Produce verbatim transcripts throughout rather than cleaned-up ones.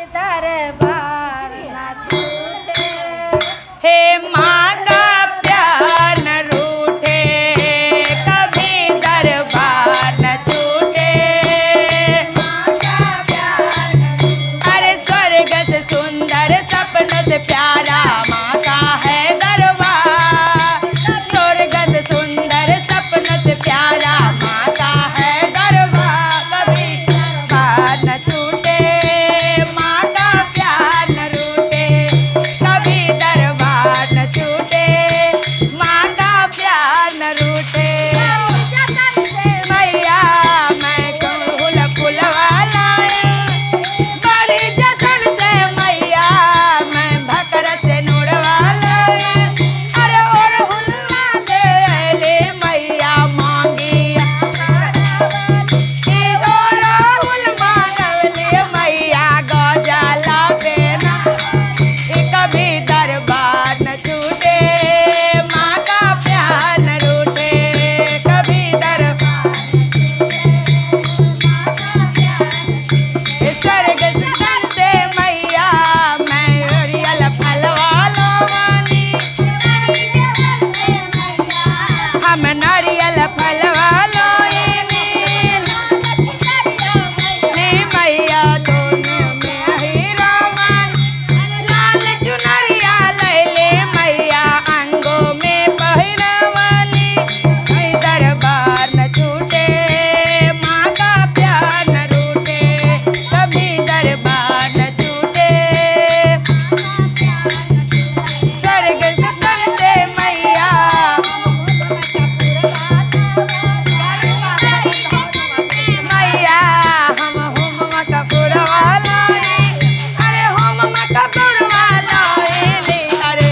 दरबार ना छूटे, हे माँ का प्यार न रूठे, कभी दरबार न छूटे। माँ का प्यार न छूटे, अरे स्वर्ग से सुंदर सपनों से प्यारा माँ का है दरबार, स्वर्ग से सुंदर सपनों से प्यारा माँ का है दरबार, कभी दरबार न छूटे, माँ का प्यार न रूठे, कभी दरबार न छूटे, माँ का प्यार न रूठे। मैया मैं फूल फुलवाला बड़ी जतन से, मैया मैं भकर से नूरवाला, अरे और हुलवा दे ले मैया मांगी और हुल मांगले मैया गजाला बेना, कभी दरबार न छूटे, माँ का प्यार न रूठे, कभी दरबार स्वर्ग से मैया मैं नारियल फलवालो वाली, हम नारियल फलवालो ने मैया दोनों में हीरो मान, लाल चुनरिया ले ले मैया अंगों में पहिरा वाली, कहीं दरबार न छूटे, माँ का प्यार न रूठे, कभी दरबार न छूटे। स्वर्ग से मैया मैया हम होम मकपुर वाला, अरे होम मकपुर वाला, अरे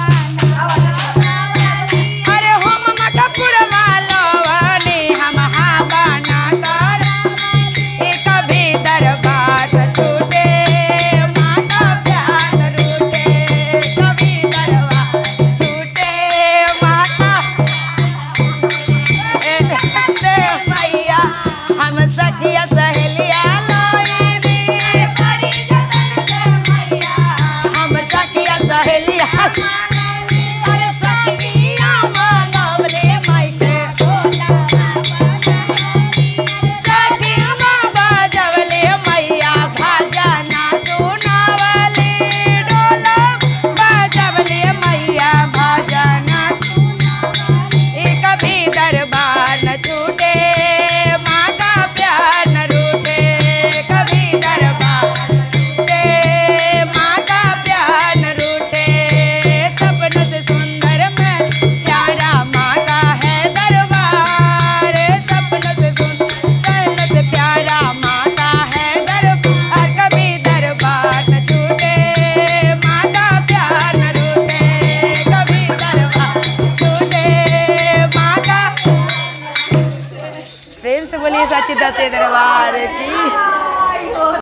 अरे होम मकपुर वाला वाले हम हावा ना कर, कभी दरबार न छूटे, माँ का प्यार न रूठे, कभी दरबार छूटे, माँ का से मैया हम सखिया सहेलिया लोरी, हम सखिया सहेलिया, अरे सखिया मांगवले मायके सखिया बजवले मैया भजना सुनावले, डोला बजवले मैया भजना, कभी दरबार न छूटे, माँ का प्यार न रूठे, कभी दरबार छूटे, माँ का प्यार न रूठे, सपनों से सुंदर में प्यारा माँ का है दरबार, सपनों से सुंदर से प्यारा माँ का है दरबार, कभी दरबार न छूटे, माँ का प्यार न रूठे, कभी दरबार छूटे, माँ का। प्रेम से बोलिए सच्चे दरबार की।